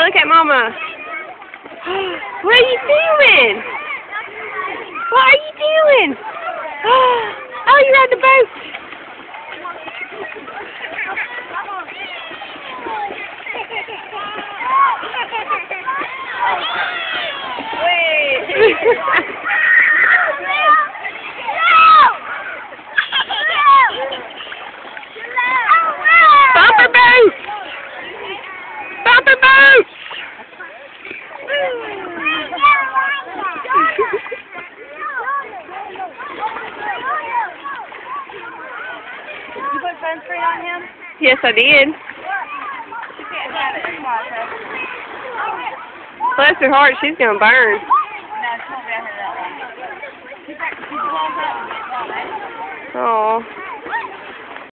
look at Mama. What are you doing? What are you doing? Oh, you're on the boat. Bumper boat! Bumper boat! Did you put sunscreen on him? Yes, I did. You can't have it. Come on, Chris. Bless her heart, she's gonna burn. No, she won't be out here that long. Keep the walls up and get on, eh? Oh.